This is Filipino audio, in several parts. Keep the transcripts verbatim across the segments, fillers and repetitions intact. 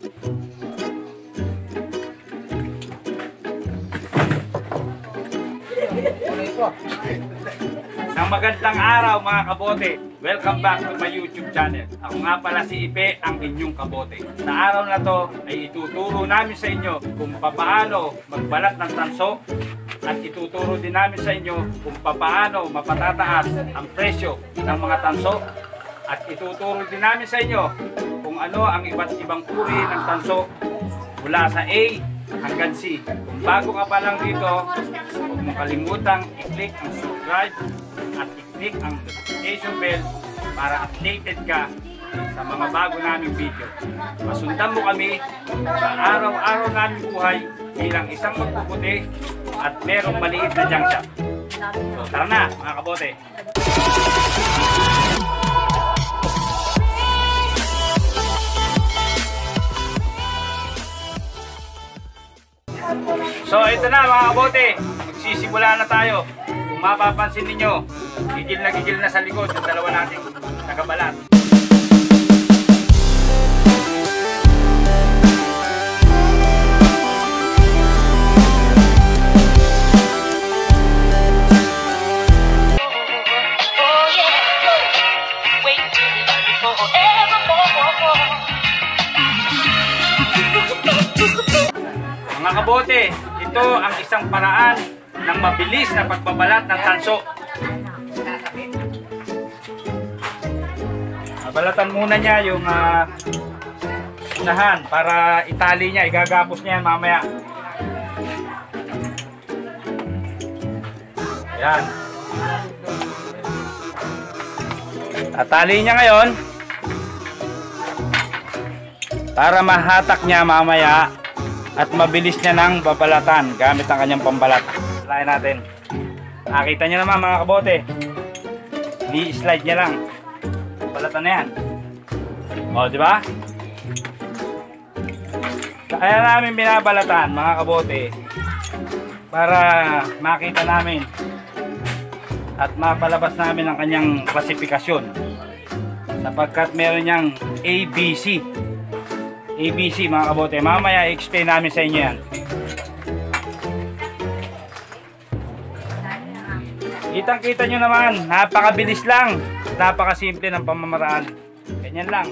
Ang magandang araw mga kabote. Welcome back to my YouTube channel. Ako nga pala si Ipe, ang inyong kabote. Sa araw na to ay ituturo namin sa inyo kung paano magbalat ng tanso at ituturo din namin sa inyo kung paano mapatataas ang presyo ng mga tanso at ituturo din namin sa inyo kung ano ang iba't ibang uri ng tanso mula sa A hanggang C. Kung bago ka pa lang dito, huwag mong kalimutang i-click ang subscribe at i-click ang notification bell para updated ka sa mga bago naming video. Masundan mo kami sa araw-araw naming buhay bilang isang magpuputi at merong maliit na junk shop. So tara na mga kabote! So ito na mga kabote, magsisimula na tayo. Kung mapapansin ninyo, gigil na gigil na sa likod yung dalawa nating nagabalat. Mga kabote, ito ang isang paraan ng mabilis na pagbabalat ng tanso. Balatan muna niya yung uh, unahan para itali niya, igagapos niya yan mamaya. Yan. Tatali niya ngayon para mahatak niya mamaya at mabilis niya ng babalatan gamit ang kanyang pambalat. Lain natin. Nakita niyo naman mga kabote. I-slide niya lang. Balatan na yan. O, di ba? Kaya namin binabalatan mga kabote para makita namin at mapalabas namin ang kanyang klasifikasyon. Sapagkat meron niyang A B C. A B C mga kabote. Mamaya i-explain namin sa inyo yan. Kitang kita nyo naman, napakabilis lang, napakasimple ng pamamaraan. Ganyan lang.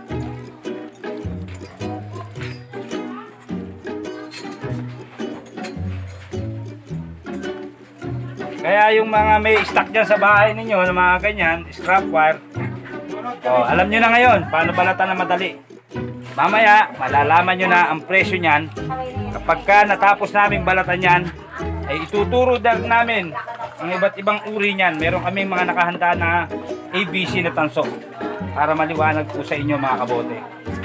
Kaya yung mga may stock dyan sa bahay ninyo ng mga ganyan, scrap wire, oh, alam nyo na ngayon paano balatan na madali. Mamaya malalaman nyo na ang presyo nyan. Kapag ka natapos namin balatan yan, ay ituturo din namin ang iba't ibang uri niyan. Meron kaming mga nakahanda na A B C na tanso para maliwanag po sa inyo mga kabote.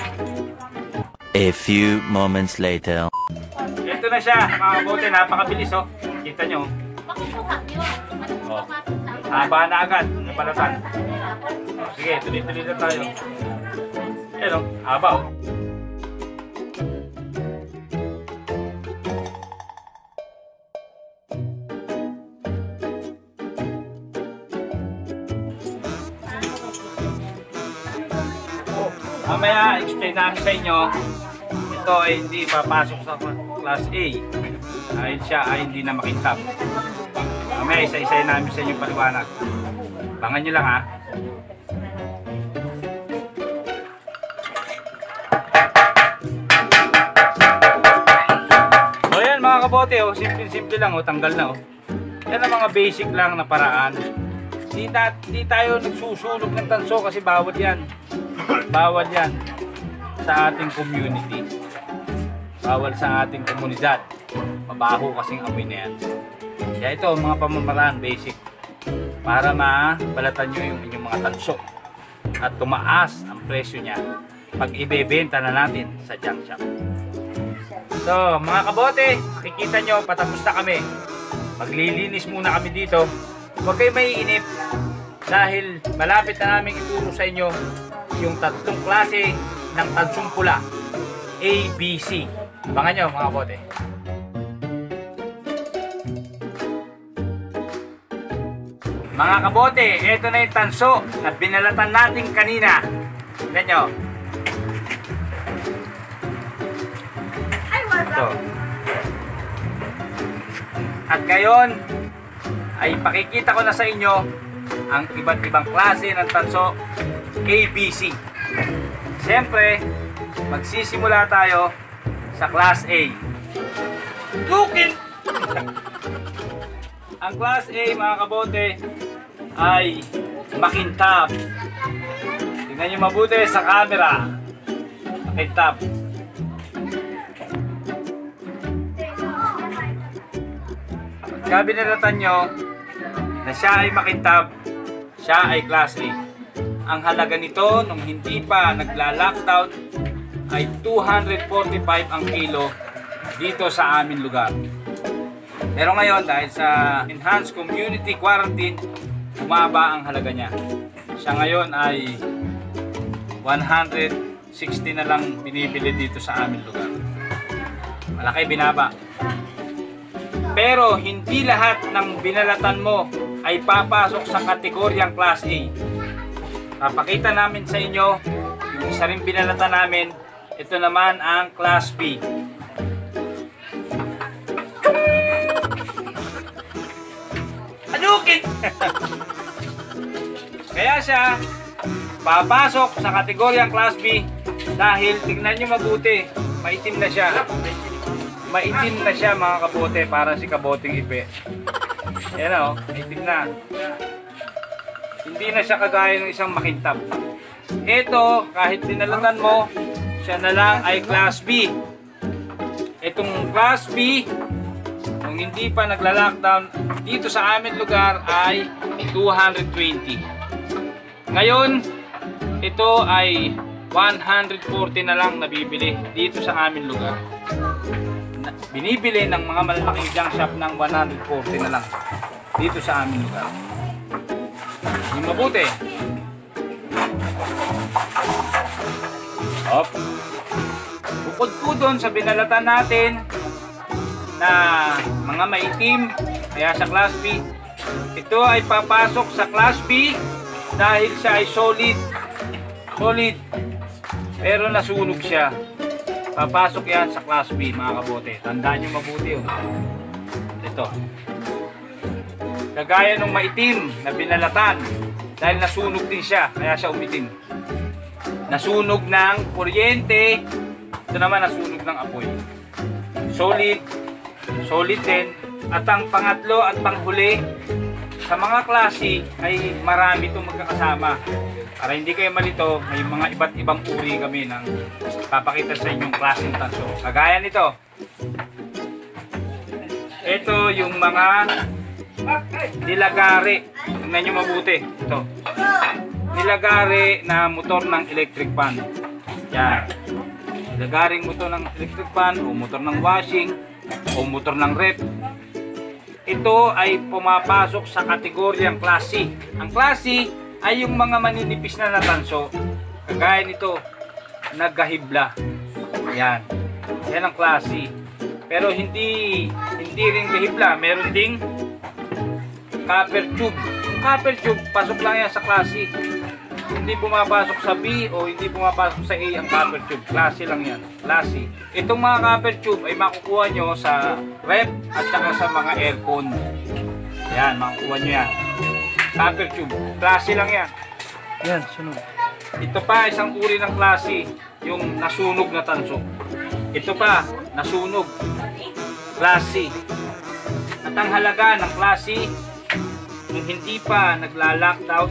A few moments later. Ito na siya mga kabote, napakabilis oh. Kita nyo. Oh. Haba na agad ng balatan. Oh, sige, tuloy-tuloy na tayo. Ayan oh, haba oh. Mamaya explain namin sa inyo, ito ay hindi papasok sa class A dahil siya ay hindi na makintab. Mamaya isa-isa namin sa inyo paliwanag. Bangan nyo lang ha. So yan mga kabote, oh, simple-simple lang, oh, tanggal na. Oh. Yan ang mga basic lang na paraan. Di, na, di tayo nagsusulog ng tanso kasi bawal yan. Bawal yan sa ating community. Bawal sa ating komunidad. Mabaho kasing amoy na yan. Kaya ito, mga pamamaraan basic para mabalatan nyo yung inyong mga tanso at tumaas ang presyo niya pag ibebenta na natin sa junk shop. So mga kabote, makikita nyo patapos na kami. Maglilinis muna kami dito. Huwag kayo maiinip dahil malapit na namin ituro sa inyo yung tatlong klase ng tansong pula, A B C. Abangan nyo mga kabote. Mga kabote, ito na yung tanso na binalatan natin kanina. Tignan nyo. Ito. At ngayon ay pakikita ko na sa inyo ang iba't ibang klase ng tanso A B C. Siyempre, magsisimula tayo sa Class A. Lookin! Ang Class A, mga kabote, ay makintab. Tingnan nyo mabuti sa camera. Makintab. Pagka binalatan nyo na siya ay makintab, siya ay Class A. Ang halaga nito nung hindi pa nagla-lockdown ay two hundred forty-five ang kilo dito sa aming lugar. Pero ngayon dahil sa enhanced community quarantine, bumaba ang halaga niya. Siya ngayon ay one hundred sixty na lang binibili dito sa aming lugar. Malaki binaba. Pero hindi lahat ng binalatan mo ay papasok sa kategoryang Class A. Papakita namin sa inyo yung isa rin binalatan namin. Ito naman ang Class B. Anukin! Kaya siya papasok sa kategoryang Class B dahil tingnan nyo mabuti, maitim na siya. Maitim na siya mga kabote, para si kaboting ipe. Yan o, maitim na. Hindi na siya kagaya ng isang makintab. Ito, kahit dinalatan mo, siya na lang ay Class B. Itong Class B, kung hindi pa nagla-lockdown, dito sa amin lugar ay two hundred twenty. Ngayon, ito ay one hundred forty na lang nabibili dito sa amin lugar. Binibili ng mga malalaking junk shop ng one hundred forty na lang dito sa amin lugar. Yung mabuti. Op. Bukod po doon sa binalatan natin na mga maitim, kaya sa Class B, ito ay papasok sa Class B dahil siya ay solid. Solid. Pero nasunog siya. Papasok yan sa Class B, mga kabote. Tandaan nyo mabuti yun. Ito. Kagaya ng maitim na binalatan dahil nasunog din siya, kaya siya umitim. Nasunog ng kuryente, ito naman nasunog ng apoy. Solid, solid din. At ang pangatlo at panghuli, sa mga klase ay marami itong magkakasama. Para hindi kayo malito, may mga iba't ibang uri kami ng papakita sa inyong klaseng tanso. Kagaya nito. Ito yung mga nilagare. Tingnan nyo mabuti. Ito. Nilagare na motor ng electric fan. Yan. Nilagaring motor ng electric fan o motor ng washing o motor ng rep. Ito ay pumapasok sa kategoryang Class C. Ang Class C ay yung mga maninipis na natanso. Kagaya nito, naggahibla. Yan. Yan ang Class C. Pero hindi hindi rin gahibla. Meron ding copper tube. Yung copper tube, pasok lang yan sa Class C. Hindi pumapasok sa B o hindi pumapasok sa A ang copper tube. Class C lang yan. Class C. Itong mga copper tube ay makukuha nyo sa ref at saka sa mga aircon. Yan, makukuha nyo yan. Copper tube. Class C lang yan. Yan, sunog. Ito pa, isang uri ng Class C. Yung nasunog na tanso. Ito pa, nasunog. Class C. At ang halaga ng Class C, kung hindi pa nagla-lockdown,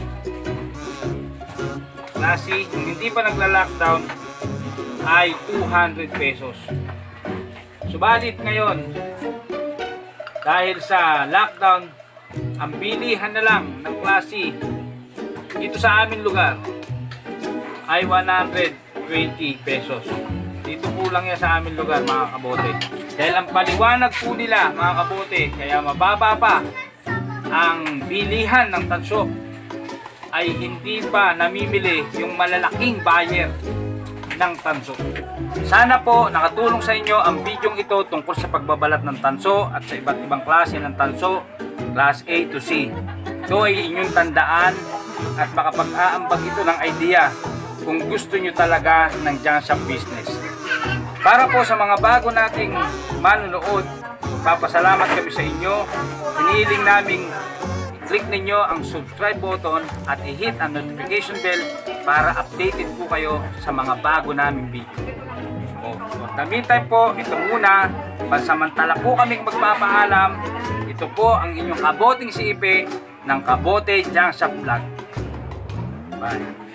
Class C, kung hindi pa nagla-lockdown, ay two hundred pesos. Subalit ngayon, dahil sa lockdown, ang bilihan na lang ng Class C dito sa aming lugar ay one hundred twenty pesos. Dito po lang yan sa aming lugar, mga kabote. Dahil ang paliwanag po nila, mga kabote, kaya mababa pa ang bilihan ng tanso ay hindi pa namimili yung malalaking buyer ng tanso. Sana po nakatulong sa inyo ang bidyong ito tungkol sa pagbabalat ng tanso at sa iba't ibang klase ng tanso, Class A to C. Ito ay inyong tandaan at makapag-aambag ito ng idea kung gusto nyo talaga ng junk shop business. Para po sa mga bago nating manunood, papasalamat kami sa inyo. Hinihiling naming i-click ninyo ang subscribe button at i-hit ang notification bell para updated po kayo sa mga bago naming video. O, for the meantime po, ito muna, pansamantala po kaming magpapaalam. Ito po ang inyong kaboting si Ipe ng Kabote Junk Shop Vlog. Bye.